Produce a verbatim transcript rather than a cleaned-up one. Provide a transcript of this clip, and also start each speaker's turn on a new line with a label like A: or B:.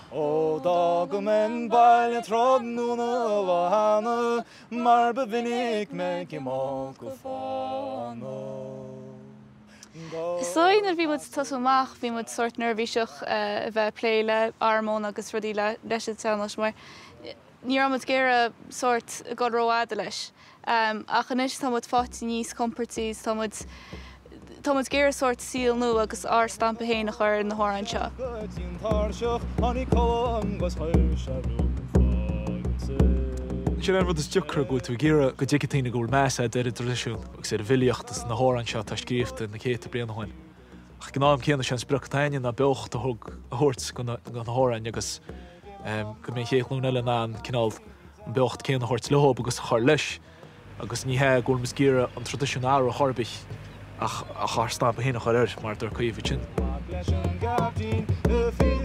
A: O dagam en bailin trodnúna bhana, mar bevinnig me gimál go fána.
B: Soin er bhí mud tosúach, bhí mud sort nervhíiseach a bheith pléile armón agus rudí leis sean-nós, mar ní raibh mud géire sort go róáda leis. Ach anis tá mud fáilte níos comportís, tá mud Tá mud géire sort síl nu agus ár stampa héana chuir na hórán seo.
C: Sin ar bhd is deocra go tú géire go dtíine gúil measa ar a tradiisiún agus ar bhiliachtas na hórán seo tá scríomhta na chéta blianaháin. Ach gnáim céanna sean sprachtaine na beocht a thug a thuirt go na hórán agus go mé chéchlún eile ná an cinál an beocht céanna thuirt lehób agus chuir leis agus ní he gúil mis géire an tradiisiúnár a tharbich ach ach ar stampa héana chuir mar dúir chuomh sin.